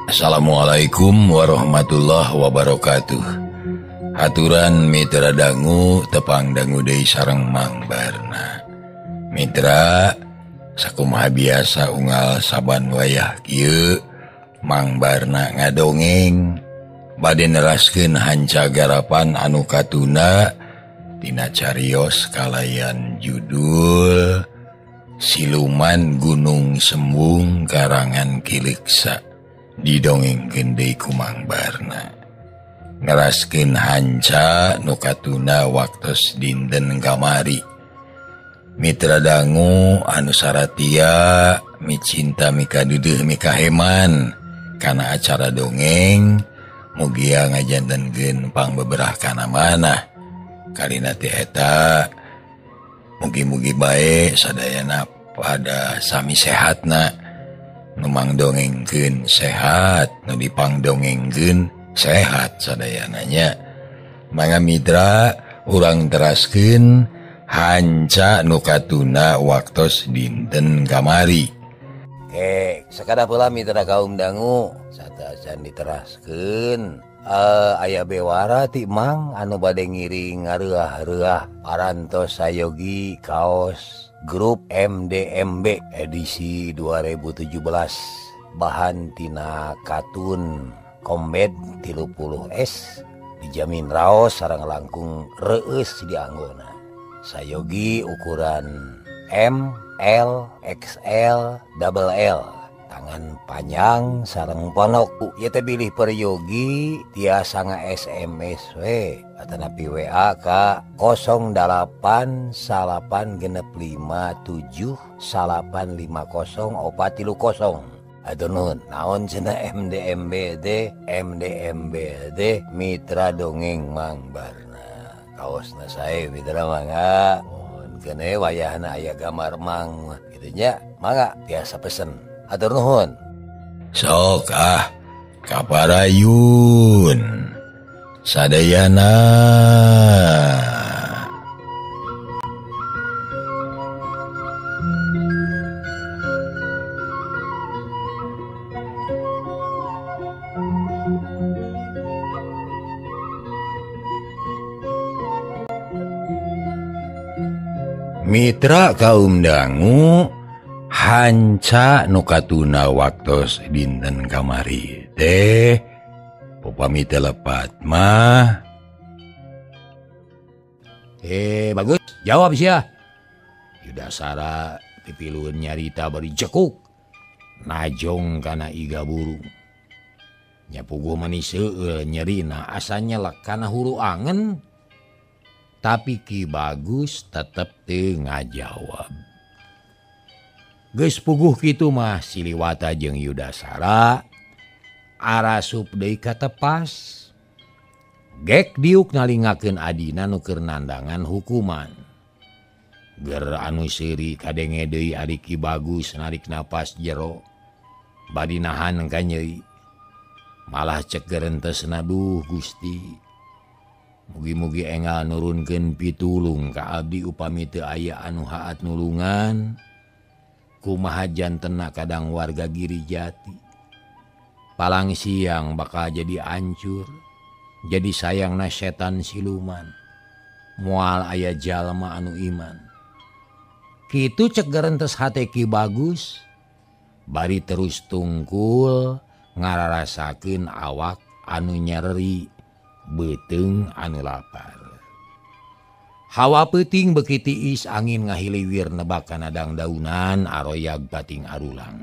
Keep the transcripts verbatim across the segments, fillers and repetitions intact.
Assalamualaikum warahmatullahi wabarakatuh. Haturan mitra dangu tepang dangu deui sareng Mang Barna. Mitra sakumaha biasa unggal saban wayah kieu Mang Barna ngadongeng bade neraskeun hanca garapan anu katuna tina carios kalayan judul Siluman Gunung Sembung karangan Kiliksa didongengkeun deui ku Mang Barna. Ngeraskeun hanca nu katuna waktos dinten kamari. Mitra dangu anu saratia micinta mika dudeuh mika heman kana acara dongeng mugia ngajantenkeun pangbeberah kana manah. Karina teh eta mugi-mugi bae sadayana pada sami sehatna. Nu mangdongengkeun sehat, nu dipangdongengkeun sehat sadayananya. Mangga mitra urang teraskeun hanca nu katuna waktos dinten kamari. Oke, sakada pula mitra kaum dangu satajan diteraskeun uh, aya bewara ti Mang anu bade ngiring ngareuah-reuah parantos sayogi kaos grup M D M B edisi dua ribu tujuh belas bahan tina katun Combat tilu puluh S dijamin raos sareng langkung reueus di anggona. Sayogi ukuran M, L, X L, double L, tangan panjang sareng ponok. Ieu teh bilih peryogi tiasa nga S M S we atanapi W A ka nol delapan salapan genep lima tujuh salapan lima nol opat tilu nol. Atur nuhun, naon cenah M D M B teh? M D M B teh mitra dongeng Mang Barna. Kaosna sae mitra mangga. Mun keneh wayahna aya gambar Mang kitu nya, mangga tiasa pesen. Atur nuhun. Sok ah kaparayun sadayana. Mitra kaum dangu hanca nu katuna waktos dinten kamari teh upami telepat mah. Eh bagus, jawab sia. Yudasara pipilueun nyarita bari jekuk najong kana iga burung. Nya puguh manis seueul nyerina asanya lek kana huru angen. Tapi Ki Bagus tetep teu ngajawab. Geus puguh kitu mah Siliwata jeung Yudasara arasup deui ka tepas. Gek diuk nalingakeun adina nu keur nandangan hukuman. Ger anu seuri kadenge deui ari Ki Bagus narik napas jero. Badi nahan ka nyeri. Malah cek gerentesna duh Gusti. Mugi-mugi enggal nurunkeun pitulung ka abdi upami teu aya anu haat nulungan. Kumaha jantena kadang warga Giri Jati. Palang siang bakal jadi ancur. Jadi sayangna setan siluman. Moal aya jalma anu iman. Kitu cek gerentes hate Ki Bagus. Bari terus tungkul ngararasakeun awak anu nyeri. Beteung anu lapar. Hawa peuting beuki tiis angin ngahiliwir nebak kana dangdaunan aroyag bating arulang.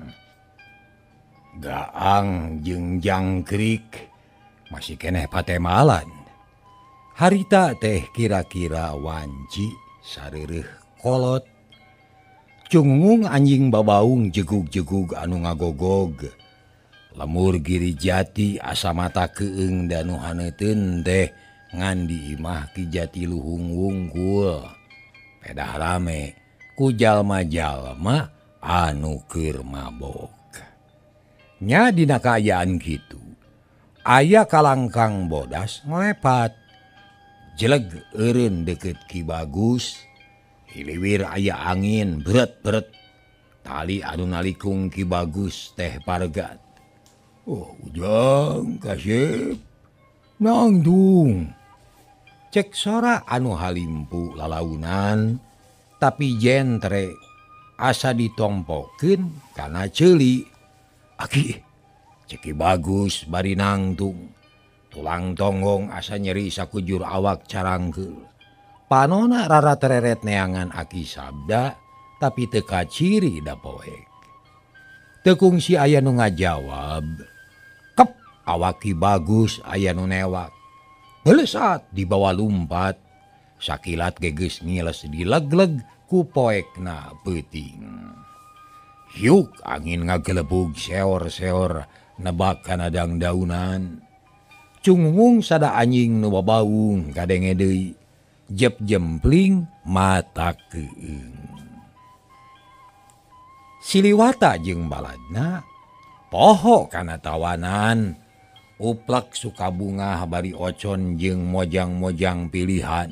Gaang jeung jangkrik masih keneh patemalan. Harita teh kira-kira wanci sareureuk kolot. Cungung anjing babaung jegug-jegug anu ngagogog. Lemur Giri Jati asa mata keung danu haneuteun teh ngan di imah Ki Jati luhung wungkul. Pedah rame ku jalma-jalma anu keur mabok. Nya dina kaayaan kitu aya kalangkang bodas ngelepat. Jeleg eureun deket Ki Bagus. Hiliwir aya angin beret-beret. Tali anu nalikung Ki Bagus teh paregat. Oh, ujang kasep nangtung. Cek sora anu halimpu lalaunan, tapi jentre asa ditompokeun kana ceuli. Aki, Ceki bagus bari nangtung. Tulang tonggong asa nyeri sakujur awak carangkeul. Panona rara tereret neangan Aki sabda, tapi teka ciri da poek. Tekung si aya nu ngajawab, kep awaki bagus aya nu newak. Belesat dibawa lumpat, sakilat geges ngiles dilegleg ku poekna peuting. Hyuk angin ngagelebug seor-seor nebak kana dang-daunan. Cungung sada anjing nu babaung kadenge deui, jep jempling mata keung. Siliwata jeung baladna poho kana tawanan, uplek Sukabunga bari ocon jeung mojang-mojang pilihan.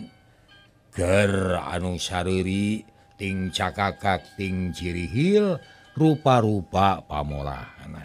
Ger anu sareuri ting cakakak ting cirihil rupa-rupa pamolahna.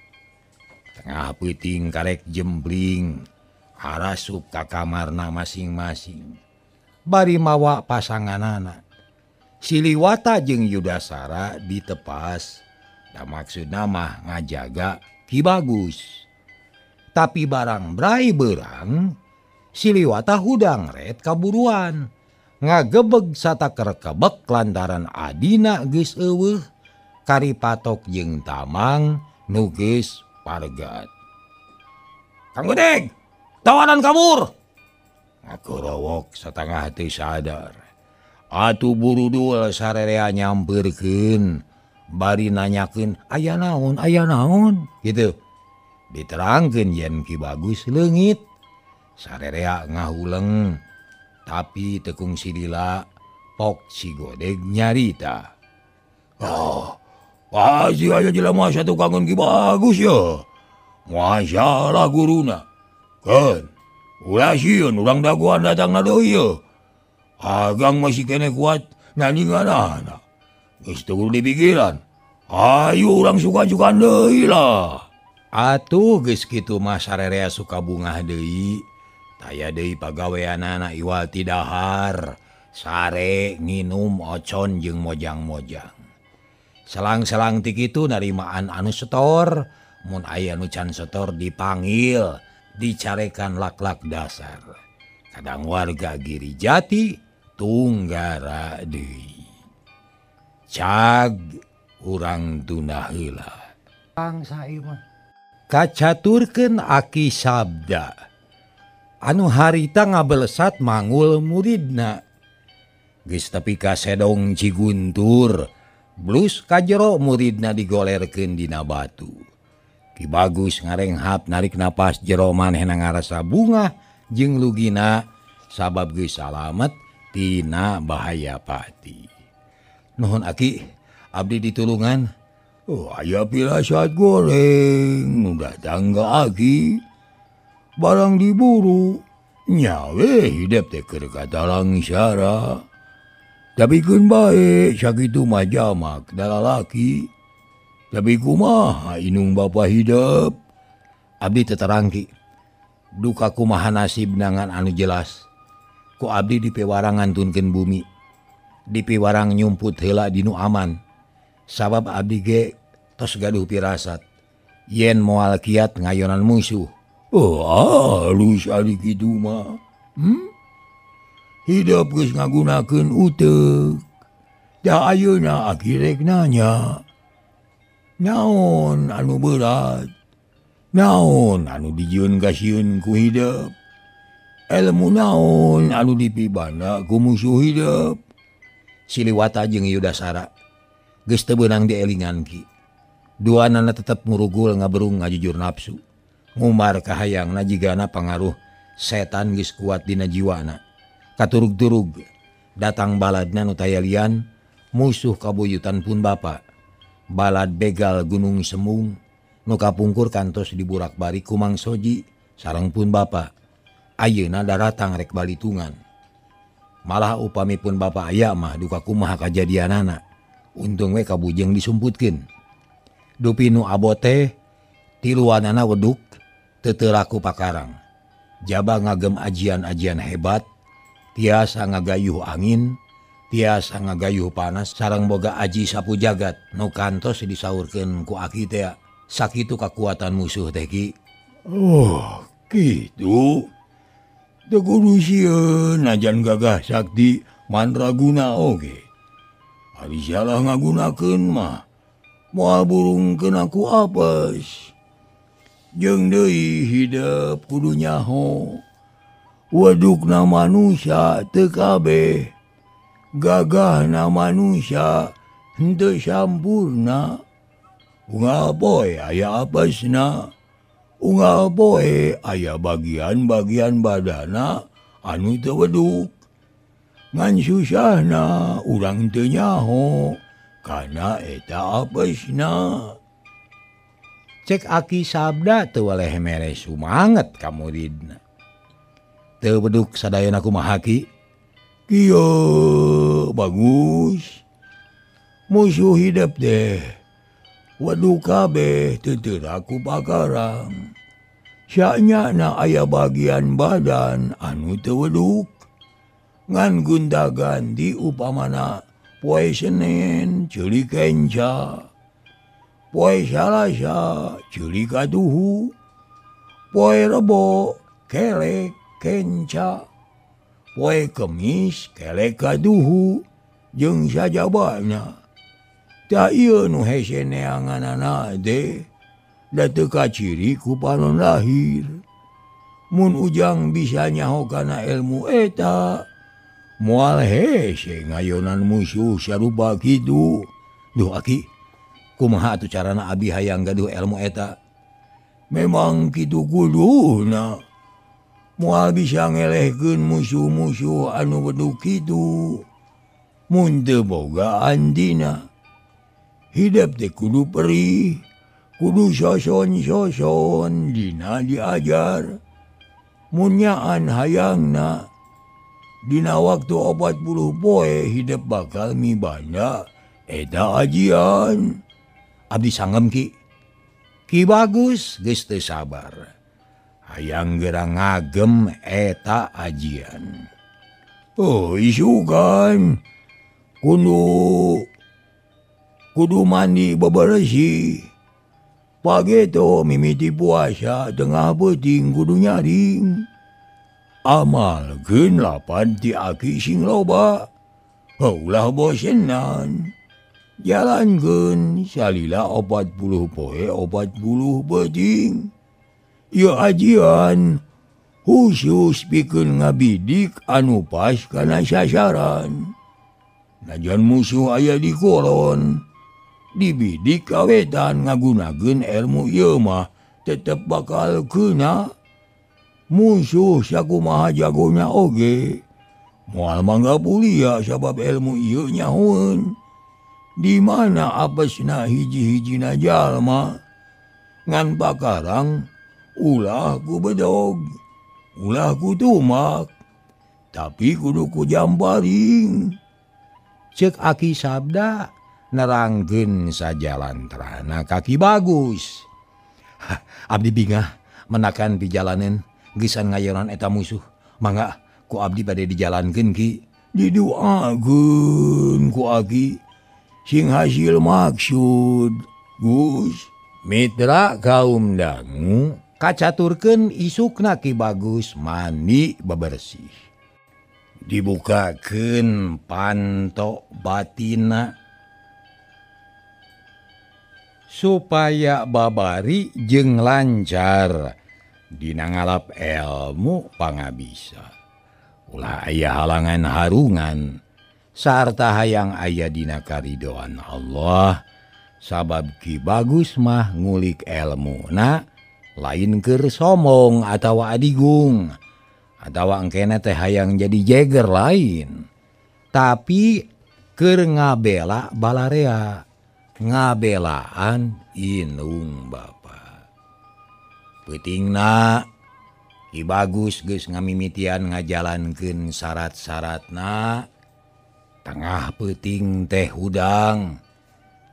Tengah peuting karek jembling harasup ka kamarna masing-masing. Bari mawa pasanganana. Siliwata jeung Yudasara ditepas, da maksudna mah ngajaga Ki Bagus. Tapi barang brai beurang, Siliwata hudang ret kaburuan, ngagebeg sataker kebek lantaran adina geus eueuh, karipatok jeung tamang nu geus pargat. Kang Gudeg, tawanan kabur! Ngakorowok satangah teu sadar. Atuh buru dul sarerea nyampeurkeun, bari nanyakeun aya naon, aya naon, gitu. Diterangkeun yen Ki Bagus leungit. Sarerea ngahuleng, tapi tekung silila pok si Godeg nyarita. Oh, pasti aya jelema satu kangen Ki Bagus ya. Masalah guruna. Kan, ulah sieun urang dagoan datangna deui ya. Agang masih kene kuat nandinganana. Geus teu kudu dipikiran. Ayo urang suka-sukan deui lah. Atuh geus kitu mah sarerea Sukabunga deui. Taya deui pagaweanana iwal ti dahar, sare nginum ocon jeung mojang-mojang. Selang-selang ti kitu narimaan anu setor, mun aya nu can setor dipanggil, dicarekan lak-lak dasar. Kadang warga Giri Jati tunggara deui. Cag urang tunda heula. Bangsa ieu mah kacaturkeun Aki sabda. Anu harita ngabelesat mangul muridna. Geus tepi ka sedong Ciguntur, blus ka jero muridna digolerkeun dina batu. Ki Bagus ngarenghap narik napas jero manehna ngarasa bungah jeung lugina sabab geus salamet tina bahaya pati. Nuhun Aki, abdi ditulungan. Oh, aya pirasat goreng, udah tangga Aki. Barang diburu, nyawe hidup teh keur katalang syara. Tapi kun bae sakitu mah jamak dalalaki. Tapi kumaha inung bapa hidup. Abdi teterangki. Duka kumaha nasib nangan anu jelas. Ku abdi dipewarang ngantunkeun bumi. Dipewarang nyumput heula dinu aman. Sabab abdi ge tos gaduh pirasat. Yen moal kiat ngayonan musuh. Oh, halus ari kitu mah. Hmm? Hidup geus ngagunakeun uteuk. Da ayeuna Aki rek nanya. Naon anu berat? Naon anu dijieun kasieun ku hidup? Ilmu naon anu dipibana ku musuh hidup? Siliwata jeung Yudasara geus teu beunang dielingan Ki. Duanana tetep murugul ngaberung ngajujur nafsu. Ngumar kahayangna jigana pangaruh setan geus kuat dina jiwana. Katurug-turug datang baladna nu taya lian, musuh kabuyutan pun bapa. Balad begal Gunung Semung nu kapungkur kantos diburak-balik ku Mang Soji sareng pun bapa. Ayeuna daratang rek balitungan. Malah upami pun bapa aya mah duka kumaha kajadianana. Untung we kabujeng disumputkeun. Dupi nu abote tiluanana weduk teteraku pakarang. Jaba ngagem ajian-ajian hebat, tiasa ngagayuh angin, tiasa ngagayuh panas, sareng boga aji sapu jagat nu kantos disaurkeun ku Aki teh sakitu kakuatan musuh teh Ki. Oh, gitu. Teu kudu sieun najan gagah sakti mandraguna oge. Ari salah ngagunakeun mah moal burungkeun aku apes. Jeung deui hidup kudu nyaho. Wedukna manusia teu kabeh. Gagahna manusia henteu sampurna. Unggal poe aya apesna. Unggal poe aya bagian-bagian badana anu teu weduk. Ngan susahna urang teu nyaho kana eta apesna. Cek Aki sabda teu waleh mere sumanget ka muridna. Teu beduk sadayana kumaha Ki? Kieu bagus. Musuh hidup deh. Weduk kabeh teteraku pakarang. Syanyana aya bagian badan anu teu weduk. Ngan gonta ganti upamana poe Senin ceuli kenca. Poe Salasa ceuli kaduhu. Poe Rebo kelek kenca. Poe Kemis kelek kaduhu. Jeung sajabana. Da ieu nu hese neanganana teh da teu kaciri ku panon lahir. Mun ujang bisa nyaho kana ilmu eta, moal hese ngayonan musuh sarupa kitu. Duh Aki, kumaha atuh carana abi hayang gaduh ilmu eta? Memang kitu kuduna. Moal bisa ngelehkeun musuh-musuh anu weduk kitu. Mun teu boga andina. Hidup teh kudu perih, kudu soson-soson dina diajar. Munyaan hayangna, dina waktu opat puluh poe hidup bakal mibanda eta ajian. Abdi sanggem Ki. Ki Bagus geus teu sabar. Hayang gerang ngagem eta ajian. Oh isukan, kudu kudu mandi bebersih. Pageto mimiti puasa tengah peuting kudu nyaring. Amalkeun lapan ti Aki sing loba. Heulah bosenan. Jalankeun salila opat puluh poe opat puluh peuting. Ieu ajian khusus pikeun ngabidik anu pas kana sasaran. Najan musuh aya di koron, dibidik kawetan ngagunakeun ilmu ieu mah tetep bakal keuna. Musuh sakumaha jagonya oge moal mangga pulia sabab ilmu ieu nyahoeun. Di mana apesna hiji-hijina jalma ngan pakarang ulah ku bedog, ulah ku tumak, tapi kudu ku jamparing. Cek Aki sabda nerangkeun sajalantrana Ki Bagus. Abdi bingah menakan pijalanen gesan ngayonan eta musuh. Mangga ku abdi bade dijalankeun Ki. Didoakeun ku Aki sing hasil maksud Gus. Mitra kaum dangu kacaturkeun isukna Ki Bagus mandi bebersih. Dibukakeun panto batina supaya babari jeung lancar dina ngalap ilmu pangabisa. Ulah aya halangan harungan sarta hayang aya dina karidoan Allah sabab Ki Bagus mah ngulik ilmuna lain keur somong atawa adigung atawa engkena teh hayang jadi jeger lain, tapi keur ngabela balarea, ngabelaan inung Bapa. Peutingna Ki Bagus geus ngamimitian ngajalankeun syarat-syaratna. Tengah peuting teh hudang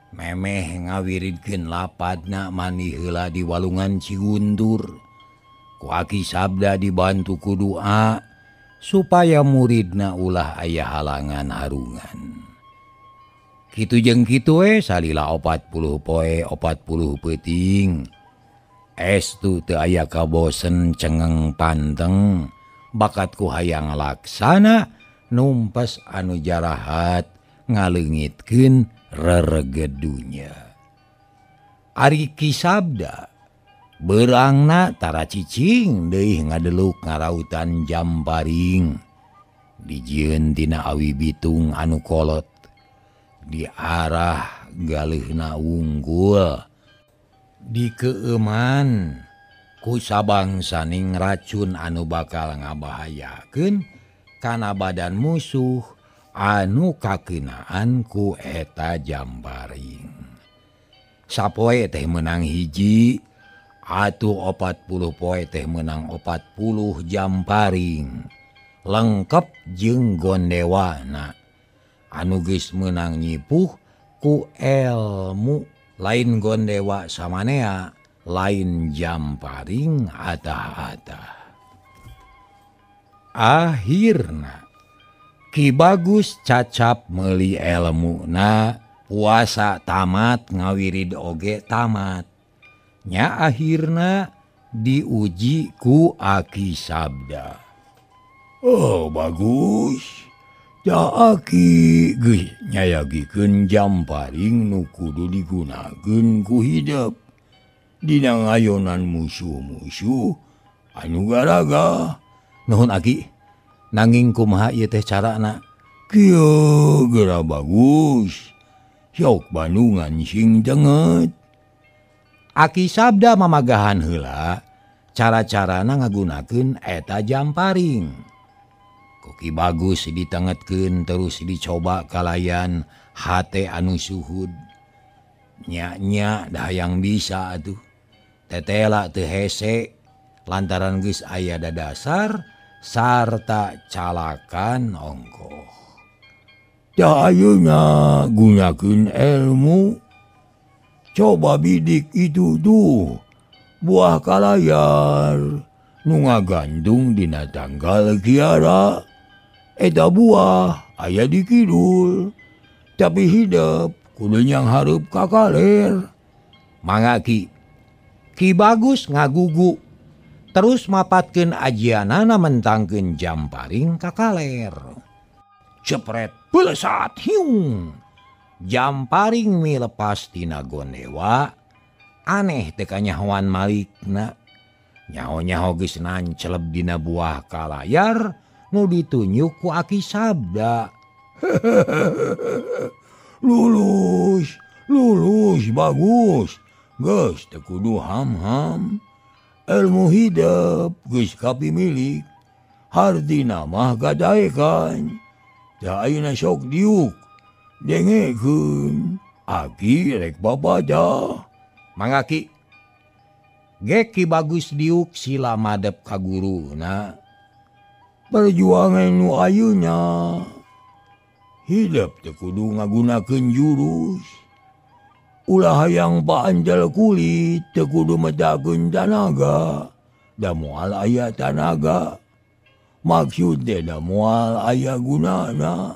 memeh ngawiridkeun lapadna mani heula di walungan Ciguntur. Ku Aki Sabda dibantu ku doa supaya muridna ulah aya halangan harungan. Kitu jeung kitu we salila opat puluh poe opat puluh peuting. Estu teu aya kabosen cengeng panteng bakatku hayang laksana numpes anu jarahat ngaleungitkeun reregedunya. Ari Ki Sabda beurangna tara cicing deui ngadeluk ngarautan Jamparing. Dijieun tina awi bitung anu kolot di arah galeuhna unggul. Di keuman ku sabangsaning racun anu bakal ngabahayakeun kana badan musuh anu kakeunaan ku eta Jamparing. Sapoe teh menang hiji, atuh opat puluh poe teh menang opat puluh Jamparing. Lengkep jeung gondewana anu geus meunang nyipuh ku elmu. Lain gondewa samanea, lain Jamparing atah-atah. Akhirna Ki Bagus cacap meuli elmuna, puasa tamat ngawirid oge tamat. Nya akhirna diuji ku Aki Sabda. Oh bagus. Da Aki geus nyayagikeun Jamparing nu kudu digunakeun ku hideep dina ngayonan musuh-musuh anu garaga. Nuhun Aki, nanging kumaha ieu teh carana? Kieu geura bagus. Sok bandungan sing denget. Aki Sabda mamagahan heula cara-carana ngagunakeun eta Jamparing. Ki Bagus ditengetkeun terus dicoba kalayan hate anu suhud. Nya-nya dah yang bisa atuh. Tetela teu hese lantaran geus aya dadasar sarta calakan ongkoh. Da ayeuna gunakeun ilmu. Coba bidik itu tuh buah kalayar nu ngagandung dina tanggal kiara. Eta buah aya di kidul, tapi hidup kudu nyang hareup ka kaler. Mangga Ki. Ki Bagus ngagugu terus mapatkeun ajianana mentangkeun Jamparing ka kaler. Cepret pelesat hiung. Jamparing milepas tina gondewa. Aneh teh kanyahoan malikna. Nyaho-nyaho geus nanceleb dina buah kalayar nu ditunjuk ku Aki Sabda. Lulus, lulus bagus. Geus teu kudu ham-ham. Ilmu hidup geus kapimilik. Hartina mah gadaekan. Da ayeuna sok diuk. Dengekeun. Aki rek babaca. Mangga Ki. Ge Ki Bagus diuk sila madep ka guruna. Perjuangan nu ayeuna hidup teu kudu ngagunakeun jurus. Ulah hayang paanjal kulit teu kudu medakeun tanaga. Da moal aya tanaga. Maksud teh da moal aya gunana.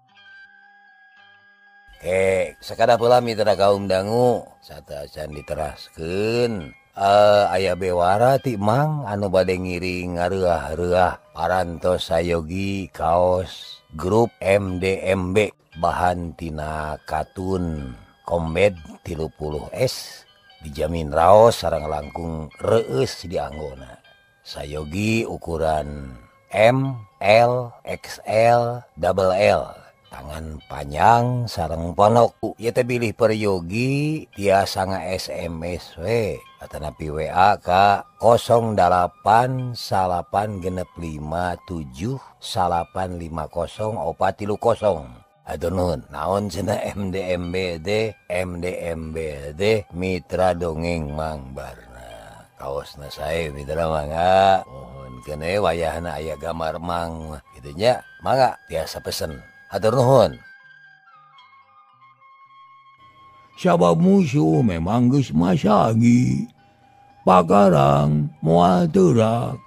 Oke, sakada pula mitra kaum dangu satasan diteraskeun. Uh, aya bewara ti Mang anu bade ngiring ngareuah-reuah parantos sayogi kaos grup M D M B bahan tina katun Kombed tilu puluh S dijamin raos sareng langkung reueus di anggona. Sayogi ukuran M, L, X L, double L. Tangan panjang sareng ponok. Ieu teh bilih peryogi tiasa nga-S M S we atanapi W A ka nol delapan salapan genep lima tujuh salapan lima nol opat tilu nol. Aduh nuhun, naon cenah M D M B D, M D M B D mitra dongeng Mang Barna. Kaosna sae mitra mangga. Mohon kene wayahna aya gambar Mang kitu nya. Mangga tiasa pesen. Hatur nuhun. Sabab musuh memang geus masagi. Pakarang moal terak.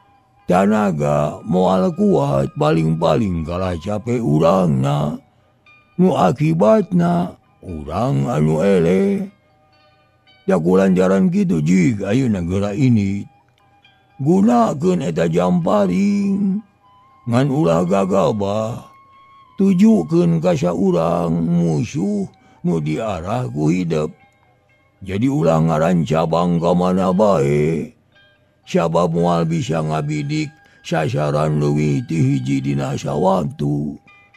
Tanaga moal kuat paling-paling kalah capek urangna. Nu akibatna urang anu ele. Da kulantaran kitu jig ayeuna geura ini. Gunakeun eta jamparing. Ngan ulah gagabah. Tujukeun ka saurang musuh nu diarah ku hidup. Jadi ulah ngarancabang ka mana bae. Sabab moal bisa ngabidik sasaran leuwih ti hiji dina sawaktu.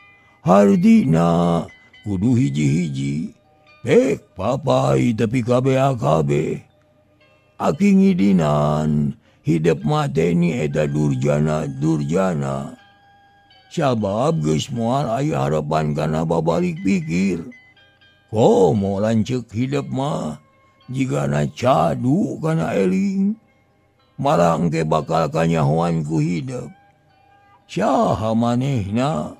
Hardina kudu hiji-hiji. Pek papai tapi kabeh kabeh. Aki ngidinan hidup mateni eta durjana-durjana. Sabab geus moal aya harapan kana babalik pikir. Komo lanceuk hidup mah jigana cadu kana eling. Malah engke bakal kanyahoan ku hidup. Saha manehna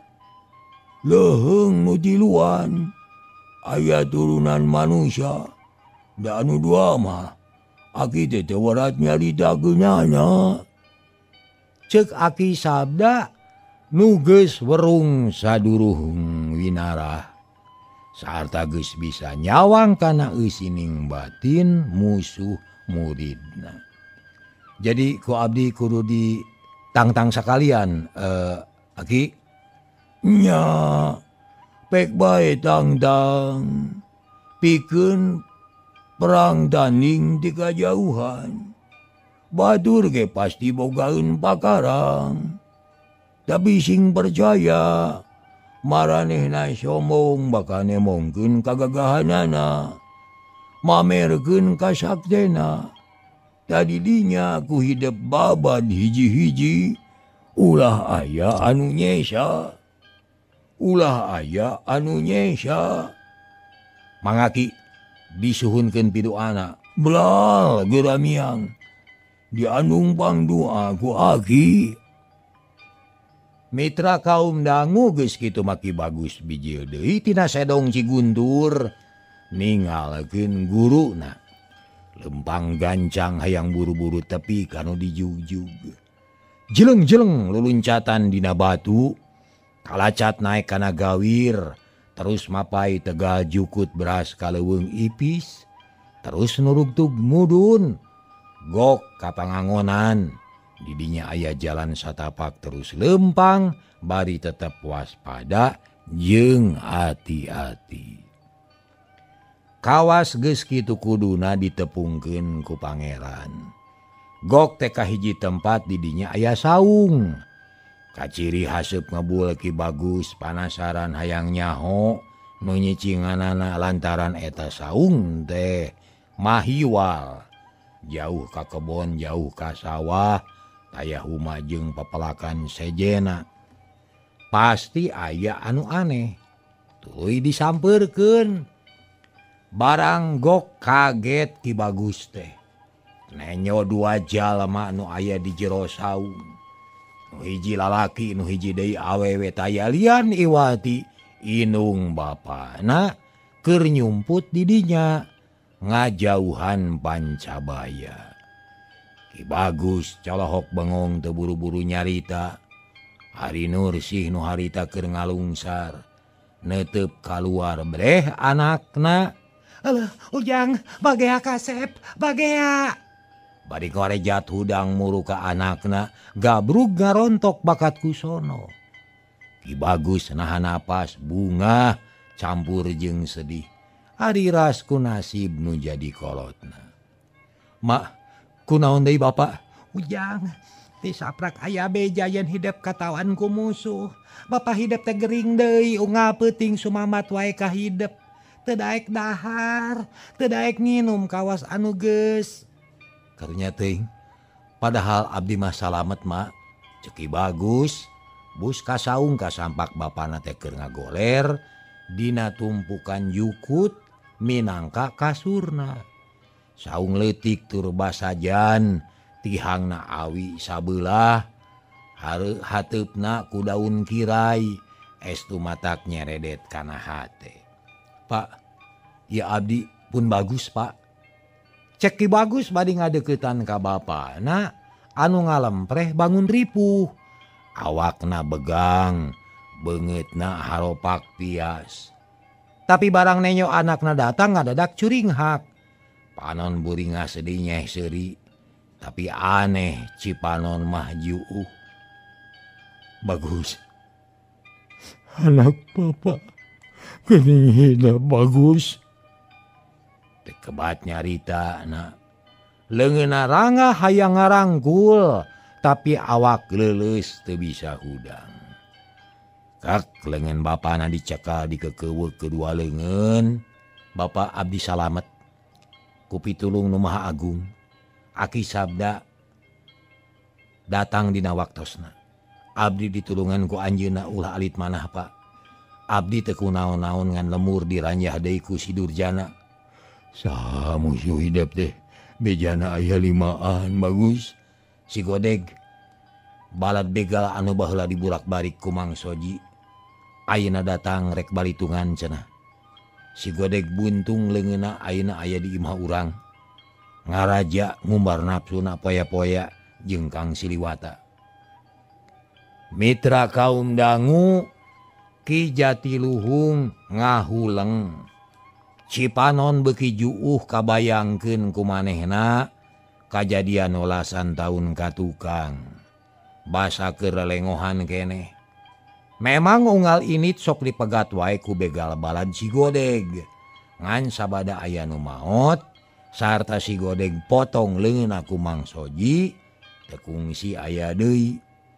leheung nu tiluan aya turunan manusia. Da anu dua mah aki teh teu warat nyaritakeunana. Ceuk Aki sabda nu geus werung saduruhung winarah. Sarta geus bisa nyawang kana eusining batin musuh muridna. Jadi ku abdi kudu di tang-tang sakalian eh, Aki. Nya pek bae tang-tang. Pikeun perang tanding di kajauhan. Batur ge pasti bogaeun pakarang. Tapi sing percaya maranehna sombong bakal nemongkeun kagagahanana. Mamerkeun kasaktena. Tadi dinya ku hidup babad hiji-hiji. Ulah aya anu nyesa. Ulah aya anu nyesa. Mangaki disuhunkeun pidoana. Belal geramiang. Diandung pangdoa ku Aki. Mitra kaum dangu geus kitu maki bagus bijil deui tina sedong Ciguntur ningalkeun guruna. Lempang gancang hayang buru-buru tepi kanu dijugjug. Jeleng-jeleng luluncatan dina batu. Kalacat naik kana gawir. Terus mapai tegal jukut beras kaleuweung ipis. Terus nurugtug mudun. Gok kapangangonan. Didinya aya jalan satapak terus lempang. Bari tetep waspada jeung hati-hati. Kawas geus kitu kuduna ditepungkeun ku pangeran. Gok teh ka hiji tempat didinya aya saung. Kaciri haseup ngebul Ki Bagus panasaran hayang nyaho nu nyicinganana lantaran eta saung teh mahiwal. Jauh ka kebon, jauh ka sawah, taya huma jeung papelakan sejena. Pasti aya anu aneh. Tuluy disampeurkeun. Barang Gok kaget Ki Bagus teh. Nenyo dua jalma nu aya di jero saung. Nu hiji lalaki, nu hiji deui awewe taya lian iwati inung bapana keur nyumput di dinya ngajauhan Pancabaya. Ki Bagus colohok bengong teu buru-buru nyarita. Hari Nursih nu harita keur ngalungsar neuteup kaluar breh anakna. Alah, Ujang, bagea kasep, bagea. Bari korejat hudang muru ka anakna, gabrug ngarontok bakat kusono. Ki Bagus nahan napas, bunga campur jeung sedih. Ari ras ku nasib nu jadi kolotna. Mak, kunaon deui Bapak? Ujang, ti saprak aya beja yen hidep katawan ku musuh. Bapak hidep teh gering deui, unggal peuting sumamat wae ka hidep. Teu daek dahar, teu daek nginum kawas anu geus. Karunya teuing, padahal abdi mah salamet mak. Ceuk Ki Bagus, bus ka saung ka sampak bapana teh keur ngagoler dina tumpukan yukut minangka kasurna. Saung leutik tur basajan, tihangna awi sabelah, hareup hateupna ku daun kirai, estu matak nyeredet kana hate. Pak, Ya abdi pun bagus Pak. Cek Ki Bagus bade ngadeukeutan ka bapana anu ngalempreh bangun ripuh. Awakna begang, beungeutna haropak pias. Tapi barang nenyo anakna datang ngadadak curing hak. Panon buringa sedih nyeh seuri. Tapi aneh Cipanon mah juuh. Bagus. Anak bapak geuning hidup bagus. Kebat nyarita na. Leungeunna rangah hayang ngarangkul. Tapi awak leuleus teu bisa hudang. Kak leungeun bapana dicekal dikekeuweuk kedua leungeun. Bapak abdi salamet. Ku pitulung nu Maha Agung. Aki sabda datang dina waktosna. Abdi ditulungan ku anjeunna ulah alit manah Pak. Abdi teu kunaon-naon ngan lemur diranjah deui ku si Durjana. Saha musuh hidup teh bejana aya limaan bagus. Si Godeg balad begal anu baheula diburak-barik ku Mang Soji. Ayeuna datang rek balitungan cenah. Si Godeg buntung leungeunna ayeuna aya di imah urang. Ngaraja ngumbar nafsuna poya-poya jeung Kang Siliwata. Mitra kaum dangu Ki Jatiluhung ngahuleng. Cipanon beuki juuh kabayangkeun ku manehna kajadian welasan taun katukang. Basa keur lelengohan keneh. Memang unggal init sok dipegat wae ku begal balad si Godeg. Ngan sabada aya nu maot sarta si Godeg potong leungeunna ku Mang Soji teu kungsi aya deui.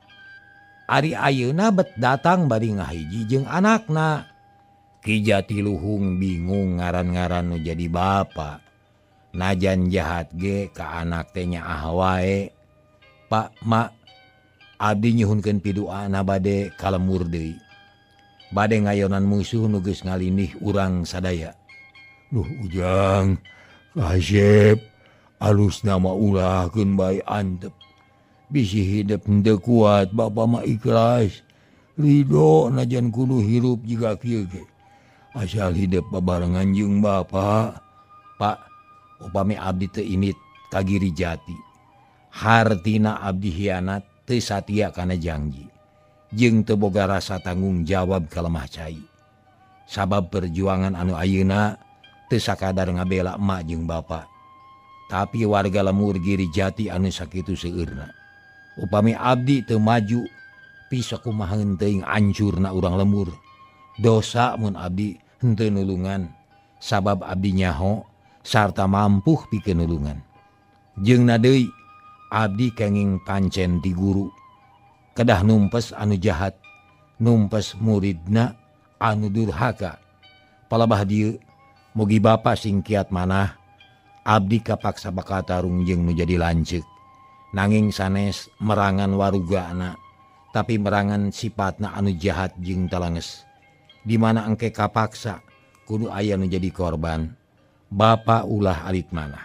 Ari ayeuna bet datang bari ngahiji jeung anakna. Ki Jatiluhung bingung ngaran-ngaran nu jadi bapa. Najan jahat ge ka anak teh nyaah wae. Pak, Mak, abdi nyuhunkeun pidoana bade kalemur deui. Bade ngayonan musuh nu geus ngalindih urang sadaya. Duh Ujang, Kasep, alusna mah ulahkeun bae antep. Bisi hidup henteu kuat, bapa mah ikhlas. Ridho najan kudu hirup jiga kieu ge. Asal hidup babarengan jeung bapa. Pak, upami abdi teu init ka Giri Jati. Hartina abdi hianat teu satia kana janji. Jeung teu boga rasa tanggung jawab ka lemah cai. Sabab perjuangan anu ayeuna teu sakadar ngabela emak jeung bapa. Tapi warga lemur Giri Jati anu sakitu seueurna. Upami abdi teu maju, pisah kumaheun teuing ancurna urang lemur. Dosa mun abdi henteu nulungan, sabab abdi nyaho sarta mampuh pikeun nulungan. Jeung deui abdi kenging pancen ti guru. Kedah numpes anu jahat, numpes muridna anu durhaka. Palabah dieu mugi bapa sing kiat manah, abdi kapaksa bakatarung jeung nu jadi lanceuk. Nanging sanes merangan warugana, tapi merangan sifatna anu jahat jeung talanges. Di mana engke kapaksa kudu aya nu jadi korban. Bapa ulah alit manah.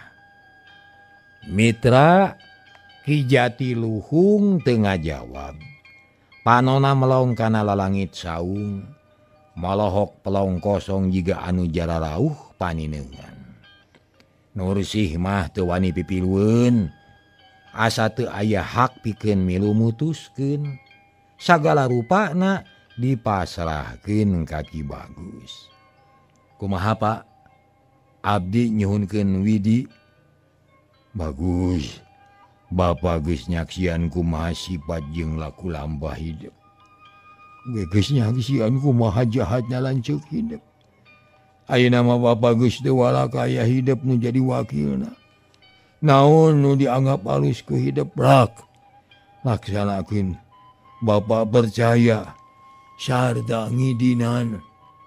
Mitra Ki Jatiluhung teu ngajawab. Panona melong kana lalangit saung, malohok pelong kosong jiga anu jararauh panineugan. Nursih mah teu wani pipilueun. Asa teu aya hak pikeun milu mutuskeun. Sagala rupana dipasrahkeun ka Ki Bagus. Kumaha Pak? Abdi nyuhunkeun widi. Bagus. Bapa geus nyaksian kumaha sifat jeung laku lambah hidup. Geus nyaksian kumaha jahatna lanceuk hidup. Ayeuna mah bapa geus teu walak aya hidup nu jadi wakilna. Naon nu dianggap alus ku hidup rak. Laksanakeun. Bapa percaya sarta ngidinan.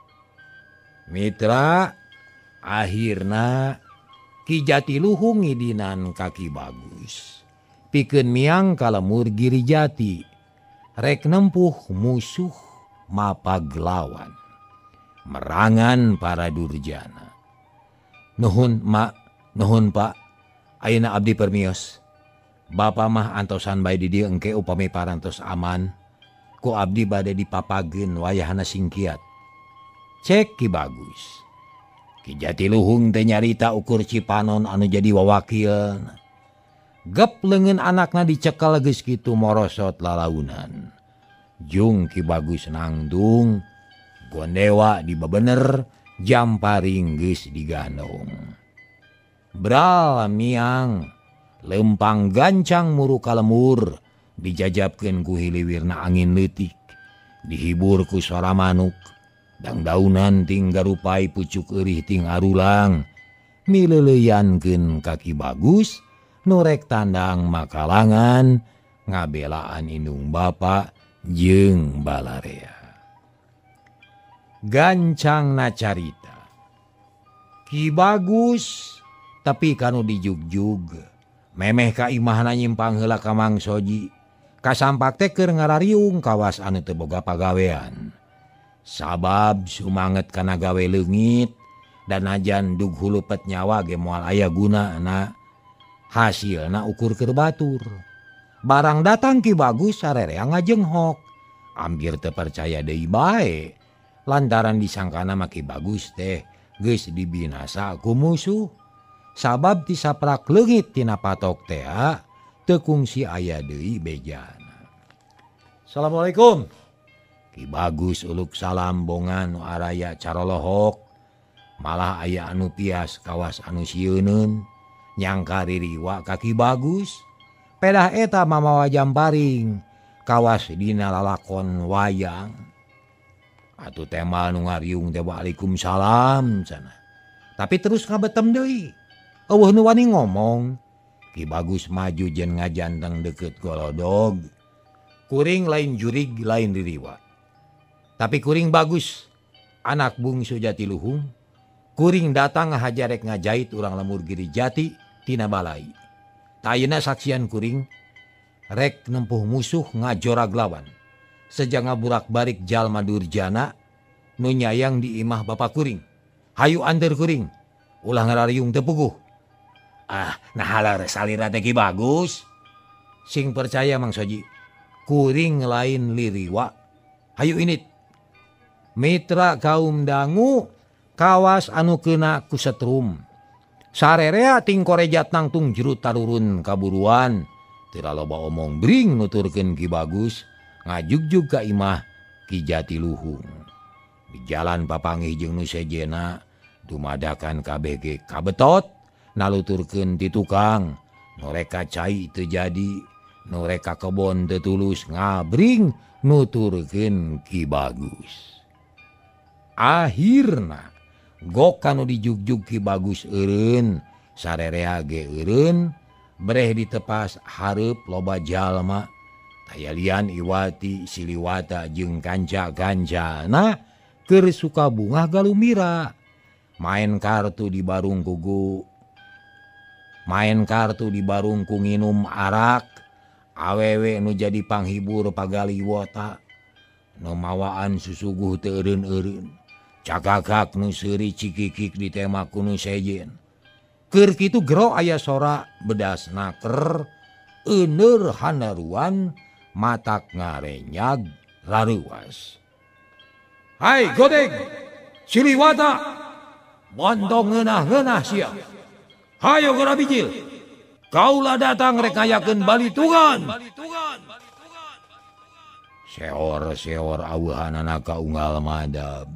Mitra, akhirna Ki Jatiluhung ngidinan ka Ki Bagus. Pikeun miang ka lemur Giri Jati. Rek nempuh musuh mapaglawan. Merangan para durjana. Nuhun Mak, nuhun Pak. Ayeuna abdi permios. Bapa mah antosan bae di dieu engke upami parantos aman. Ku abdi bade dipapageun wayahna sing kiat. Cek Ki Bagus. Ki Jatiluhung teh nyarita ukur Cipanon anu jadi wawakil. Gep leungeun anakna dicekel geus kitu morosot lalaunan. Jung Ki Bagus nangdung, Gondewa dibebener, Jamparing geus digandong. Bral miang, lempang gancang muru kalemur, dijajabkeun ku hiliwirna angin leutik, dihibur ku suara manuk, dangdaunan ting garupai pucuk eurih ting arulang, mileuleyankeun ka Ki Bagus, nurek tandang makalangan, ngabelaan indung bapa jeung balarea. Gancang na carita Ki Bagus tapi kanu dijugjug memeh ka imahna nyimpang heula ka Mang Soji, kasampak teh keur ngarariung kawas anu teu boga pagawean. Sabab sumanget kana gawe leungit dan najan dug hulupet nyawa ge moal aya gunana, hasilna ukur keur batur. Barang datang Ki Bagus sarerea ngajenghok, ambir teu percaya deui bae. Lantaran disangkana Ki Bagus teh geus dibinasa ku musuh. Sabab tisaprak leungit tina patok teh teu kungsi aya deui bejana. Assalamualaikum. Ki Bagus uluk salam bongan nu araya carolohok. Malah aya anu pias kawas anu sieuneun nyangka ririwa ka Ki Bagus. Pedah eta mamawa Jamparing kawas dina lalakon wayang. Atuh temal nu ngariung teh waalaikumsalam cenah. Tapi terus ngabetem deui. Eueuh nu wani ngomong. Ki Bagus maju jeung ngajanteng deukeut golodog. Kuring lain jurig lain ririwa. Tapi kuring Bagus anak bungsu Jatiluhung. Kuring datang ngahajarek ngajait urang lemur Giri Jati tina balai. Tayuna saksian kuring rek nempuh musuh ngajorag lawan. Sejak ngaburak barik jalma durjana nu nyayang di imah bapak kuring. Hayu anter kuring, ulah ngarariung teu puguh. Ah, nahala salira teh Ki Bagus. Sing percaya Mang Soji, kuring lain liriwa. Hayu init. Mitra kaum dangu kawas anu keuna ku setrum. Sarerea ting korejat nangtung jerut tarurun kaburuan. Teu loba omong bring nuturkeun Ki Bagus. Ngajugjug ka imah Ki Jatiluhung. Di jalan papanggih jeung nu sejena dumadakan kabeh ge kabetot naluturkeun ti tukang. Nu reka cai teu jadi, nu reka kebon teu tulus ngabring nuturkeun Ki Bagus. Akhirna gok kanu dijugjug Ki Bagus eureun, sarerea ge eureun, breh ditepas hareup loba jalma. Tayalian Iwati, Siliwata jeung kanca-kancana keur suka bunga galumira. Main kartu di barung kugu. Main kartu di barung ku nginum arak. Awewe nu jadi panghibur pagaliwota. Nu mawaan susuguh teu eureun-eureun. Cakakak nu seuri cikikik di tema ku nu sejen. Keur kitu gero aya sora bedas naker. Euneur hanaruan. Matak ngarenyag raruas. Hai Godeng, Siliwata, montong ngeunah-ngeunah sia. Hayo geura bijil, kaulah datang rek ngayakeun balitugan. Seor-seor aweuhanana ka unggal madab.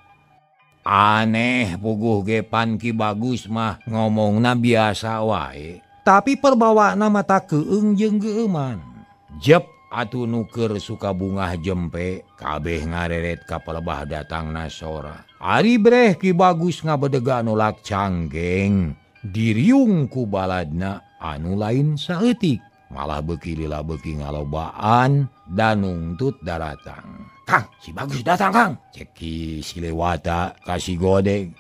Aneh puguh ge pan Ki Bagus mah ngomongna biasa wae. Tapi perbawana mata keung jeung geuman. Jep atuh nuker suka bungah jempe kabeh ngareret ka pelebah datangna sora. Ari breh Ki Bagus ngabedega nolak canggeng diriung ku baladna anu lain saeutik. Malah beuki lila beuki ngalobaan dan nungtut daratang. Kang, si Bagus datang Kang. Ceki Siliwata kasih Godeng.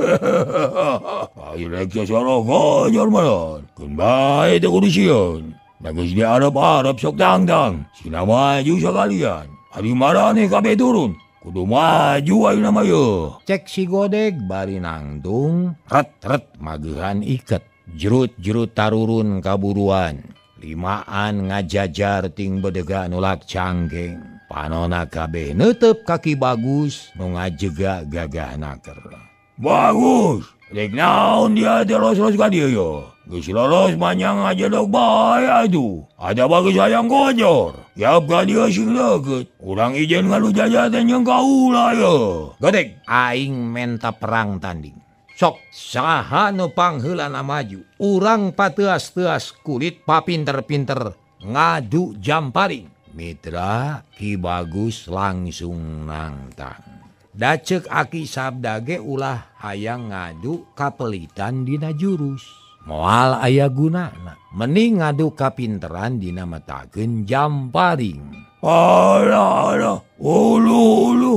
Ayo rek soro gojor malon. Kun bae teu kudu sieun. Bagus di Arab-Arab sok tangtang. Sina maju sakalian. Hari marane kabeh turun. Kudu maju ayeuna mah yeuh. Cek si Godeg bari nangtung. Ret-ret magehan iket. Jerut-jerut tarurun kaburuan. Limaan ngajajar ting bedega nulak canggeng. Panona kabeh neuteup kaki Bagus nu ngajega gagah naker. Bagus. Rek naon dia terus-terus ka dia yo. Geus lolos manyang aja dok bae atuh. Ada bagus sayang kocor. Yap ka dia sing deket. Urang ijen ngalu jajaten yang kaula yo. Godek, aing menta perang tanding. Sok, saha nu pangheulana maju. Urang pateuas-teuas kulit papinter-pinter ngadu Jamparing. Mitra Ki Bagus langsung nantang. Dacek aki sabda ge ulah hayang ngadu kapelitan dina jurus. Moal aya gunana. Mending ngadu kapinteran dina metakeun Jamparing. Alah, alah, ulu, ulu.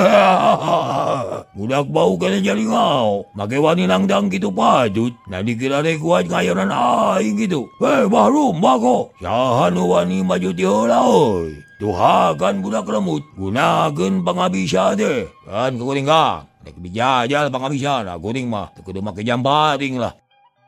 Budak bau kena jadi ngau. Make wani nangdang gitu patut. Nah dikira rek kuat ngayonan aing gitu. Hei, Bahrum, bako. Saha nu wani maju ti heula euy. Tuhakan budak lemut. Gunakeun pangabisa teh. Kan kuring kang. Rek dijajal pangabisana. Kuring mah teu kudu make Jamparing lah.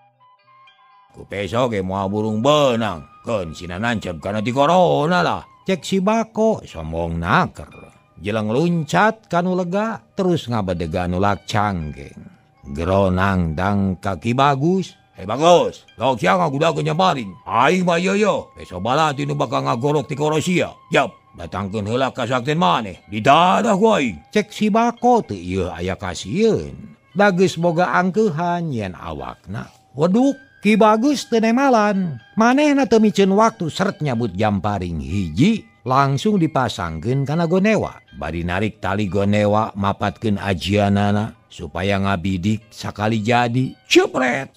Ku peso ge moal burung benang. Keun sina nancep kana ti corona lah. Cek si Bako sombong naker. Jelang luncat kanu lega terus ngabadega nulak canggeng. Geronang dang kaki Bagus. Hei Bagus, log siang ngagudakeun Jamparing. Aing mah ieu yo. Beso balati nu bakal ngagorok ti Korosia. Yap, datangkeun heula ka sakten maneh. Ditadah ku aing. Cek si Bako teu ieu aya kasieun. Da geus boga angkeuhan yen awakna. Weduk Ki Bagus teu nemalan. Manehna teu miceun waktu seret nyabut Jamparing hiji langsung dipasangkeun kana gonewa. Bari narik tali gonewa mapatkeun ajianana supaya ngabidik sakali jadi. Cepret,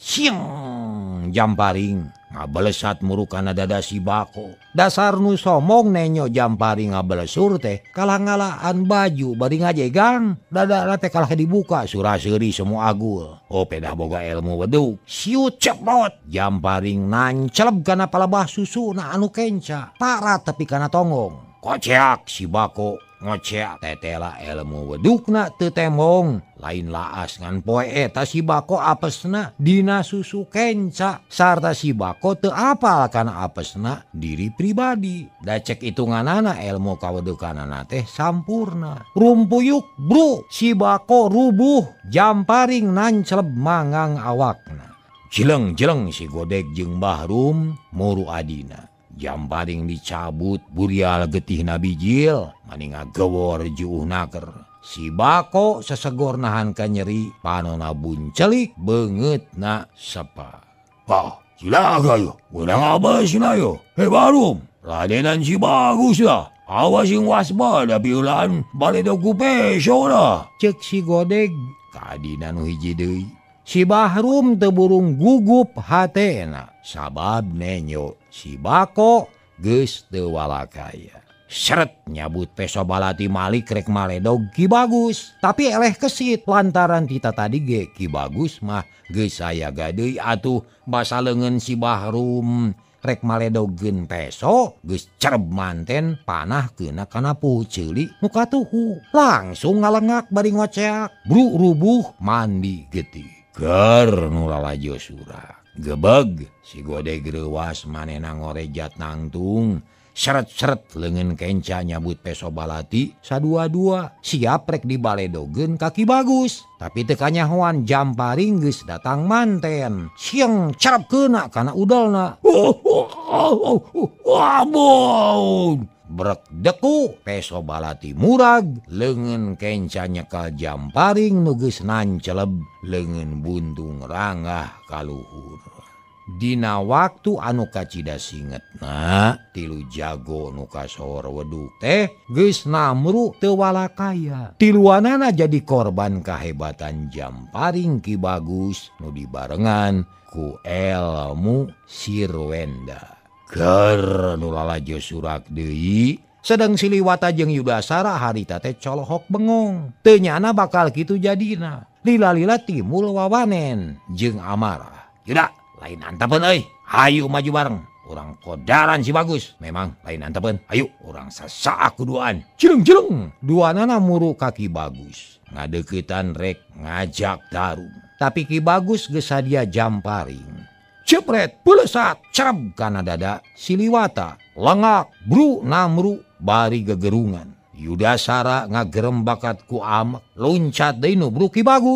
siang Jamparing ngabelesat muru kana dada si Bako. Dasar nu somong nenyo Jamparing ngabelesur teh kalah ngalaan baju bari ngajegang. Dada teh kalah dibuka suraseri semua agul. Oh pedah boga ilmu weduk. Siut ceplot. Jamparing nanceleb kana palabah susu na anu kenca. Parat tapi kana tonggong. Kocek si Bako ngocek tetela ilmu wedukna teu temong. Lain laas ngan poe eta si Bako apesna dina susu kenca. Sarta si Bako teu apal kana apesna diri pribadi. Da cek itunganana ilmu kawedukanana teh sampurna. Rumpuyuk bro, si Bako rubuh. Jamparing nanceleb mangang awakna. Jeleng-jeleng si Godek jeung Bahrum muru adina. Jamparing dicabut burial getihna bijil. Mani ngagewor juuh naker. Si Bako sesegor nahan ka nyeri. Panona buncelik beungeutna sepa. Ah, silaga yo. Urang abasna yo. Hei Bahrum, ladenan si Bagus lah. Awas sing waspada piulaan baledog ku peso lah. Cek si Godeg kadina nu hiji deui. Si Bahrum teu burung gugup hatena. Sabab nenyo si Bako geus teu walakaya. Seret nyabut peso balati malik rek maledog Ki Bagus. Tapi eleh kesit lantaran tita tadi ge Ki Bagus mah geus aya gadeui atuh basa leungeun si Bahrum rek maledogkeun peso geus cereb manten panah keuna kana puceuli nu katuhu. Langsung ngalengak bari ngoceak. Bru rubuh mandi getih. Ker nu lalajo surak. Gebeg si Godeg reuwas manehna ngorejat nangtung. Seret-seret leungeun kenca nyabut peso balati sadua-dua siap rek dibaledogeun ka Ki Bagus. Tapi teu kanyahoan Jamparing geus datang manten. Sieng cerep keuna kana udelna. Oh, oh, oh, oh, oh, abon. Brek deku peso balati murag. Leungeun kenca nyekal Jamparing nu geus nanceleb leungeun buntung rangah kaluhur. Dina waktu anu kacida singetna tilu jago nu kasohor weduk teh geus namru teu walakaya. Tiluanana jadi korban kahebatan Jamparing Ki Bagus nu dibarengan ku elmu Sirwenda. Ker nu lalajo surak deui. Sedang Siliwata jeung Yudasara harita teh colohok bengong. Teu nyana bakal kitu jadina. Lila-lila timbul wawanen jeung amarah. Yuda, lain antepeun euy. Hayu maju bareng. Urang kodaran si Bagus. Memang lain antepeun. Hayu urang sasaak kuduaan. Cileng-cileng. Duanana muru ka Ki Bagus. Ngadeuketan rek ngajak darum. Tapi Ki Bagus geus sadia Jamparing. Cepret, pelesat, cereb kana dada Siliwata. Lengak, bru namru bari gegerungan. Yudasara ngagerem bakat ku amek. Loncat deui nu bru Ki Bagus.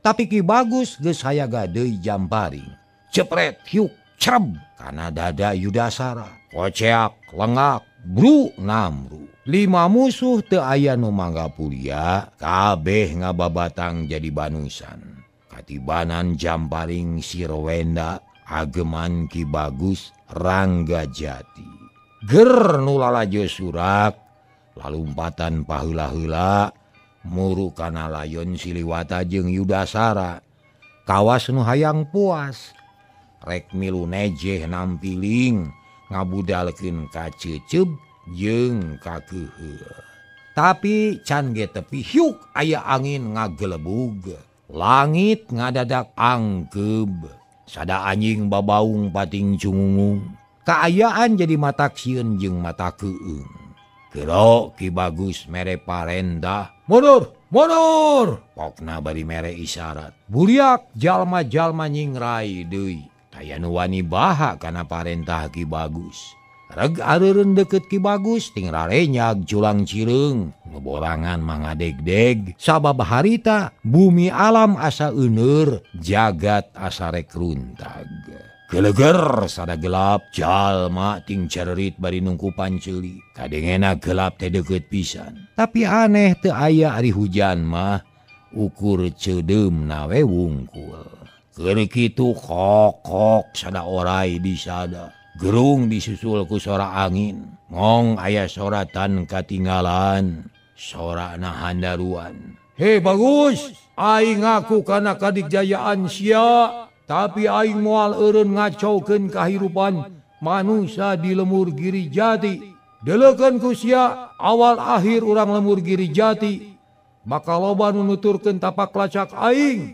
Tapi Ki Bagus geus hayaga deui Jamparing. Cepret hiuk cereb kana dada Yudasara. Koceak lengak bru namru. Lima musuh teu aya nu mangga pulia, kabeh ngababatang jadi banusan. Katibanan Jamparing Sirwenda ageman Ki Bagus Ranggajati. Ger nu lalajo surak, lalumpatan paheula-heula muru kana layon Siliwata jeung Yudasara. Kawas nu hayang puas, rek milu nejeh nampiling ngabudalkeun ka Ceuceub jeung ka Keuheuh. Tapi can ge tepi hiuk aya angin ngagelebug, langit ngadadak angkeub, sada anjing babaung pating cungungung. Kaayaan jadi matak sieun jeung mata keueung. Gero Ki Bagus mere parentah, mundur, mundur. Pokna bari mere isyarat. Buliak jalma-jalma nyingrai deui. Aya nu wani baha kana parentah Ki Bagus. Reg areureun deukeut Ki Bagus ting rarenyag culang cireung. Ngeborangan mangadeg-deg. Sabab harita bumi alam asa euneur, jagat asa rek runtag. Geleger sada gelap jalma ting cererit bari nungkupan ceuli. Kadengena gelap teh deukeut pisan. Tapi aneh teu aya ari hujan mah ukur ceudem nawe wungkul. Keur kitu kok-kok sada orai di sada. Gerung disusul ku sora angin. Ngong aya soratan katinggalan. Sorana handaruan. Hei Bagus, aing ngaku kana kadigjayaan sia. Tapi aing moal eureun ngacaukeun kahirupan manusia di lemur Giri Jati. Deleukeun ku sia awal akhir urang lemur Giri Jati. Bakal loba nu nuturkeun tapak lacak aing.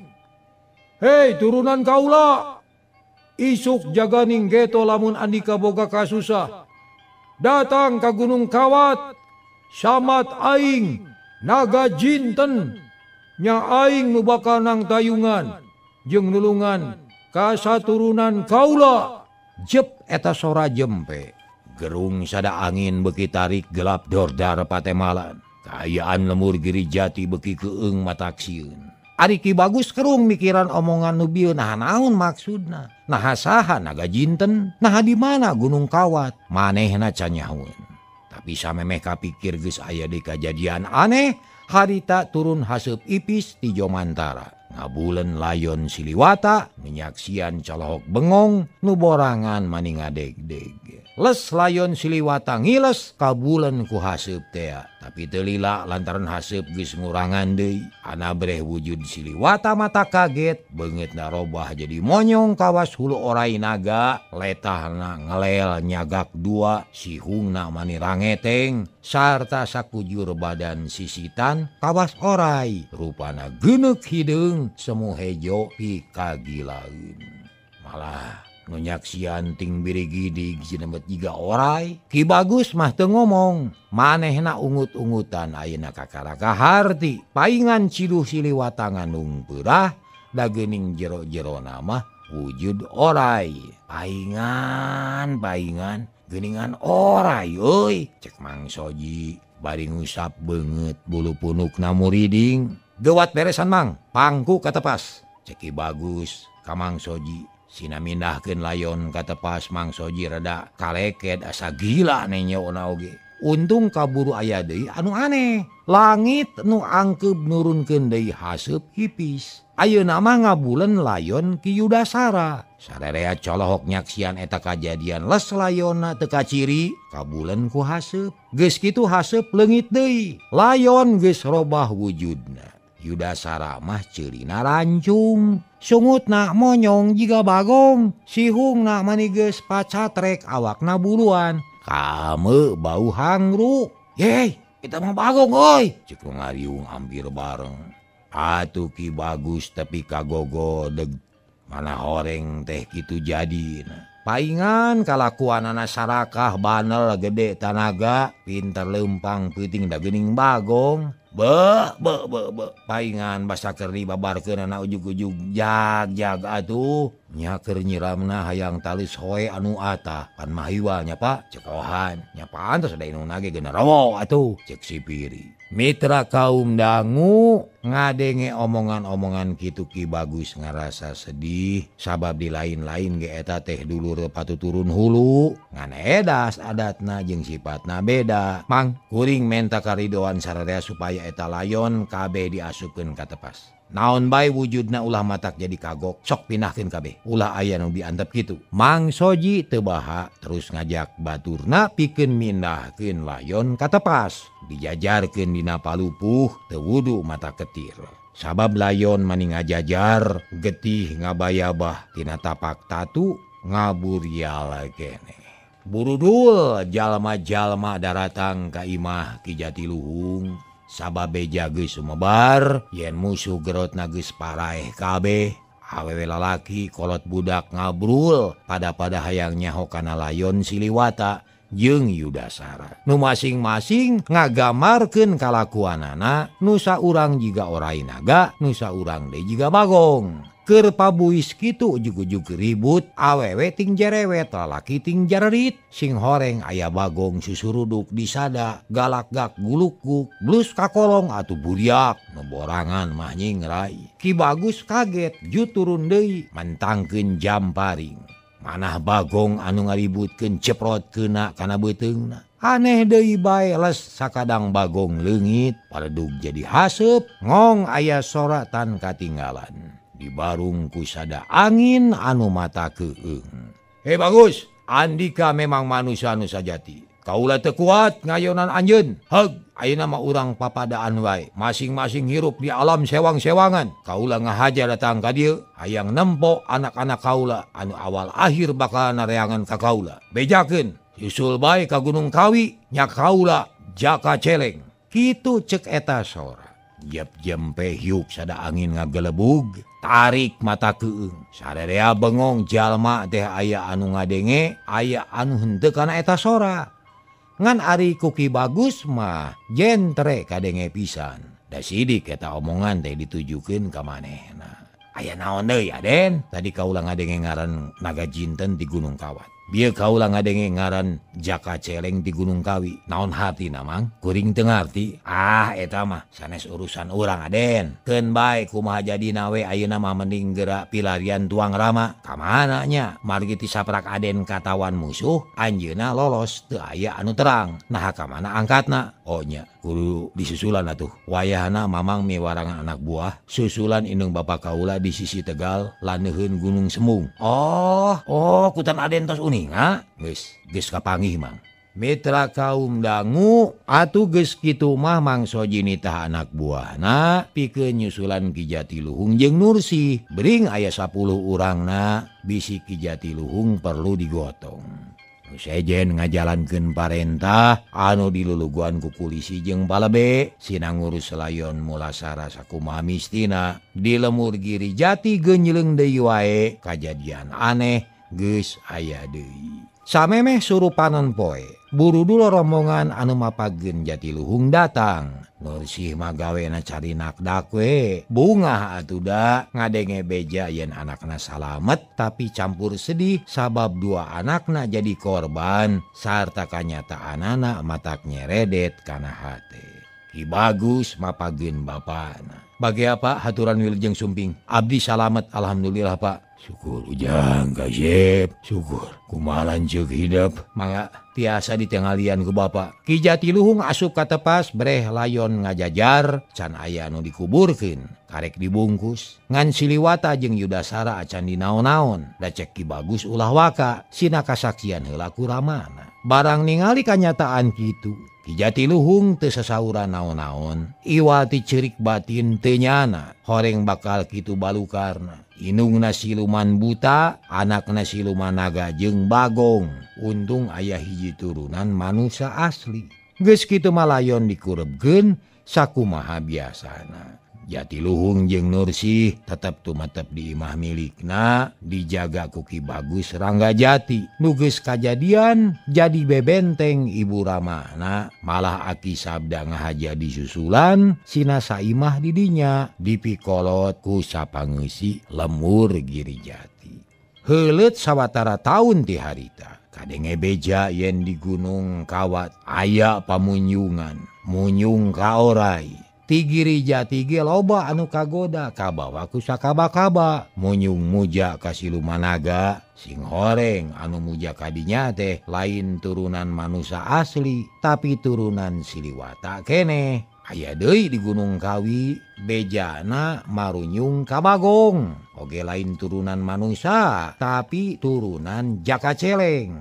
Hei turunan kaula, isuk jaganing geto lamun andika boga kasusah. Datang ka Gunung Kawat, samat aing naga jinten. Nya aing nu bakal nang tayungan jeung nulungan kasaturunan kaula. Jep eta sora jempe. Gerung sada angin beuki tarik gelap dordar patemalan. Kaayaan lemur Giri Jati beuki keueung matak sieun. Ari Ki Bagus kerung mikiran omongan nu bieu naha naon maksudna. Naha saha naga jinten, naha di mana Gunung Kawat. Manehna can nyahoeun. Tapi samemeh kapikir geus aya di kajadian aneh, harita turun haseup ipis ti Jomantara. Ngabulen layon Siliwata, menyaksian colohok bengong, nuborangan maning ngadeg-deg. Les layon Siliwata ngiles, kabulen ku haseup tea. Tapi teu lila lantaran haseup geus ngurangan deui. Anabreh wujud Siliwata mata kaget, beungeutna robah jadi monyong kawas hulu orai naga. Letahna ngelel nyagak dua, sihungna mani rangeteng, sarta sakujur badan sisitan kawas orai. Rupana geuneuk hideung, semu hejo pikagilaeun. Malah nu nyaksian ting birigidig jinemet jiga orai. Ki Bagus mah teu ngomong, manehna ungut-ungutan ayeuna kakaraka harti. Paingan ciduh Siliwata ngandung peurah, da geuning jero-jerona mah wujud orai. Paingan, paingan, geuningan orai euy, cek Mang Soji bari ngusap beungeut bulu punukna muriding. Geuwat beresan Mang, pangku katepas, cek Ki Bagus ka Mang Soji. Sina mindahkeun layon ka tepas. Mang Soji rada kaleket asa gila nenyeuna oge. Untung kaburu aya deui anu aneh. Langit nu angkeup nurunkeun deui haseup hipis. Ayeuna mah ngabulen layon Ki Yudasara. Sarerea colohok nyaksian eta kajadian les layonna teu kaciri, kabulen ku haseup. Geus kitu haseup leungit deui. Layon geus robah wujudna. Yudasara mah ceurina rancung, sungutna monyong jiga bagong, sihungna mani geus pacatrek awakna buluan. Kameu bau hangruk. Yey, kita mah bagong euy, ceuk ngariung hampir bareng. Atuh Ki Bagus tapi kagogodeg, mana horeng teh kitu jadina. Paingan kalakuanana sarakah banel gede tanaga, pinter lempang peuting da geuning bagong. Beuh, beuh, beuh, beuh. Paingan basa keur dibabarkeun anak ujug-ujug jag-jag atuh. nya keur nyiramna hayang talis hoe anu atah pan mahiwalnya pak cekohan nya pantos ada inung nage generawo atuh cek si Piri. Mitra kaum dangu ngadenge omongan-omongan kitu Ki Bagus ngarasa sedih sabab di lain-lain ge eta teh dulur patuturun hulu ngan edas adatna jeung sifatna beda. Mang kuring menta karidoan sararea supaya eta layon kabeh diasupkeun ka tepas. Naon bae wujudna ulah matak jadi kagok sok pinahkeun kabeh ulah aya nu diantep kitu. Mang Soji teu baha terus ngajak baturna pikeun mindahkeun layon ka tepas dijajarkeun dina palupuh teu wudu mata ketir. Sabab layon mani ngajajar getih ngabayabah tina tapak tatu ngaburial keneh. Burudul jalma-jalma daratang ka imah Ki Jatiluhung sabab beja geus sumebar yen musuh gerotna geus paraeh kabeh. Awewe lalaki kolot budak ngabrul pada-pada hayang nyaho kana layon Siliwata jeung Yudasara. Nu masing-masing ngagamarkeun kalakuanana, nu saurang jiga orai naga, nu saurang deui jiga bagong. Keur pabuis kitu ujug-ujug ribut, awewe ting jerewet, lalaki ting jarerit. Sing horeng aya bagong susuruduk disada, galak-gak guluk-guk, blus kakolong atuh buriak, neborangan mah nyingrai. Ki Bagus kaget, ju turun deui, mentangkeun jam paring. Manah bagong anu ngaributkeun ceprot keuna kana beuteungna. Aneh deui bae les sakadang bagong leungit, paledug jadi haseup, ngong aya soratan katinggalan. Dibarung ku sada angin anu mata keung. Hei Bagus, Andika memang manusia anu sajati. Kaula teu kuat ngayonan anjeun. Heug, ayeuna mah urang papadaan wae. Masing-masing hirup di alam sewang-sewangan. Kaula ngahaja datang ka dieu, hayang nempo anak-anak kaula anu awal akhir bakal nareangan ka kaula. Bejakeun, yusul bae ka Gunung Kawi, nya kaula jaka celeng. Kitu cek eta sora. Jep jempe hiuk sada angin ngagelebug, tarik mata keung. Sadarea bengong jalma teh aya anu ngadenge, aya anu henteu kana eta sora. Ngan ari ku Ki Bagus mah jentre kadenge pisan. Da sidik eta omongan teh ditujukeun ka manehna. Aya naon deui Aden? Tadi kaula ngadenge ngaran Naga Jinten di Gunung Kawat. Bieu kaula ngadenge ngaran Jaka Celeng di Gunung Kawi. Naon hartina mang? Kuring teu ngarti. Ah eta mah sanes urusan urang Aden. Keun bae kumaha jadina we ayeuna mah mending geura pilarian Tuang Rama. Ka mana nya? Margi ti saprak Aden katawan musuh, anjeunna lolos teu aya anu terang. Nah ka mana angkatna? Oh nya, kudu disusulan atuh. Wayahna mamang miwarangan anak buah, susulan indung bapa kaula di sisi Tegal, laneuheun Gunung Sembung. Oh, oh kutan Aden tos uninga. Geus, geus kapanggih mang. Mitra kaum dangu atuh geus kitu mah Mang Soji nitah anak buahna pikeun nyusulan Ki Jatiluhung jeung Nursi. Bering aya sapuluh urangna, bisi Ki Jatiluhung perlu digotong. Sejen ngajalankeun parentah anu diluluguan ku kulisi jeung balebe sina ngurus layon mulasara sakumaha mistina. Di lemur Giri Jati geunjleung deui wae kajadian aneh geus aya deui. Samemeh surupanan poe, burudul rombongan anu mapageun Jatiluhung datang. Nursih magawena cari nakdak we. Bungah atuh da ngadenge beja yen anakna salamet tapi campur sedih sabab dua anakna jadi korban sarta kanyataanana matak nyeredet kana hate. Ki Bagus mapageun bapana. Bage apa haturan Wilujeng Sumping? Abdi salamet alhamdulillah Pak. Syukur ujang kasep, syukur kumaha lanceuk hidup. Mangga tiasa ditengalian ku Bapak. Ki Jatiluhung asup ka tepas breh layon ngajajar can aya anu dikuburkeun karek dibungkus. Ngan Siliwata jeung Yudasara acan dinaon-naon. Da cek Ki Bagus ulah waka sina kasaksian heula ku Ramana. Barang ningali kanyataan kitu, Ki Jatiluhung teu sasauran naon-naon. Iwati ceurik batin teu nyana horeng bakal kitu balukarna. Inungna siluman buta, anakna siluman naga jeung bagong. Untung aya hiji turunan manusia asli. Geus kitu malayon dikurebkeun sakumaha biasana. Jatiluhung jeung Nursi tetep tumetep di imah milikna, dijaga ku Ki Bagus Ranggajati. Nu geus kajadian jadi bebenteng ibu Ramana, malah aki sabda ngahaja disusulan sina saimah di dinya dipikolot ku sapangeussi lemur Giri Jati. heuleut sawatara taun ti harita. Kadenge beja yen di gunung kawat aya pamunyungan, munyung ka orai. Tigiri jati ge loba anu kagoda kabawa ku sakaba-kaba. Munyung muja ka Silumanaga, sing horeng anu muja kadinya teh lain turunan manusia asli, tapi turunan Siliwata keneh. Aya deui di Gunung Kawi, bejana marunyung ka Bagong. Oge lain turunan manusia, tapi turunan Jaka Celeng.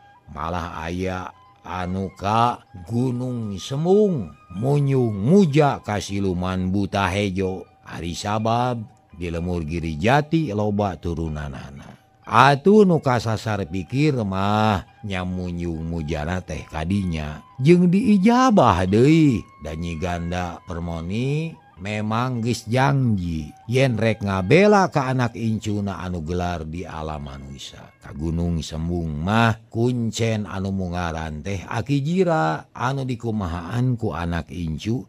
Malah aya anu ka Gunung Semung, munyung muja ka Siluman Buta Hejo. Ari sabab di lemur Giri Jati loba turunanana. Atuh nu kasasar pikir mah nyamunyung mujana teh kadinya jeung diijabah deui da nyiganda permoni memang geus janji yen rek ngabela ka anak incuna anu gelar di alam manusia. Ka Gunung Sembung mah kuncen anu mungaran teh Aki Jira anu dikumahaan ku anak incu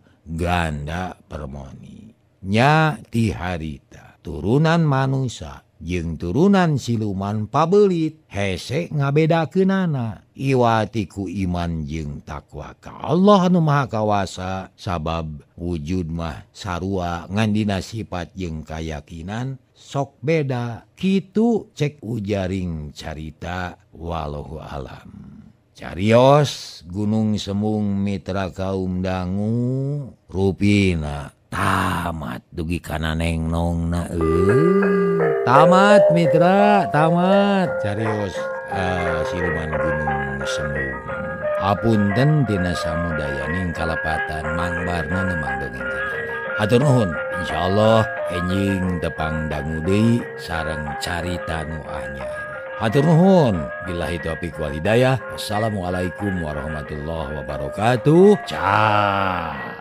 ganda permoni. Nya ti harita turunan manusia jeung turunan siluman pabelit hese ngabedakeunana. Iwati ku iman jeung takwa ka Allah anu Maha Kawasa, sabab wujud mah sarua ngan dina sifat jeung kayakinan sok beda. Kitu cek ujaring carita wallahu alam. Carios Gunung Semung mitra kaum dangu rupina tamat dugi kana nengnongna euy. Tamat mitra, tamat. Carios uh, Siluman Gunung Semung. Apunten tina samudaya ning kalapatan mangbarna nemang dongeng kenana. Hatur nuhun, insyaallah enjing tepang dangu deui sareng carita nu anyar. Hatur nuhun, billahi taufiq wal hidayah. Wassalamualaikum warahmatullahi wabarakatuh. Cah.